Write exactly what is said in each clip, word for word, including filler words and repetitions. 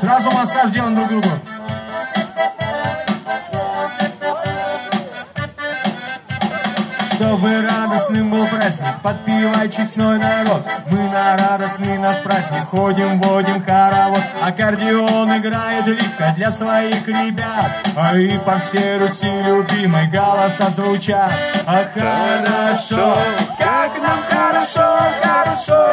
Сразу массаж делаем друг другу. Чтобы радостным был праздник, подпевай честной народ. Мы на радостный наш праздник ходим, водим хоровод. Аккордеон играет лихо для своих ребят, а и по всей Руси любимый голоса звучат. А хорошо, как нам хорошо, хорошо.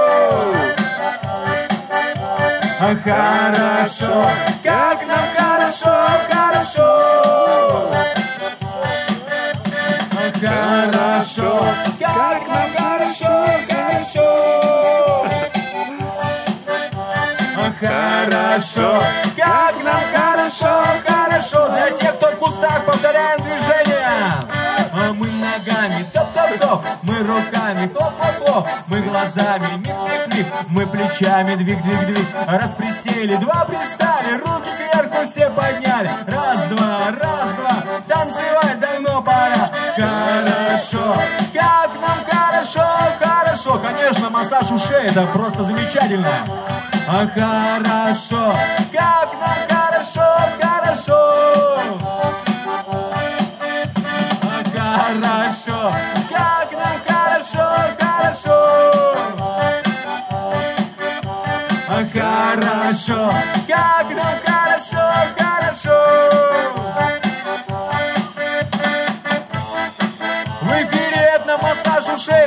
А хорошо, как нам хорошо, хорошо. Хорошо, как нам хорошо, хорошо. Хорошо, как нам хорошо, хорошо. Для тех, кто в кустах, повторяем движение. А мы ногами топ-топ-топ, мы руками топ-топ-топ, мы глазами миг-миг-миг, мы плечами двиг-двиг-двиг. Раз присели, два пристали, руки кверху все подняли. Раз-два, раз-два, танцевать давно пора. Хорошо, как нам хорошо, хорошо. Конечно, массаж ушей, это просто замечательно. А хорошо, как нам хорошо, хорошо. А хорошо, как нам хорошо, хорошо. А хорошо, как нам хорошо, хорошо. В эфире этномассаж ушей.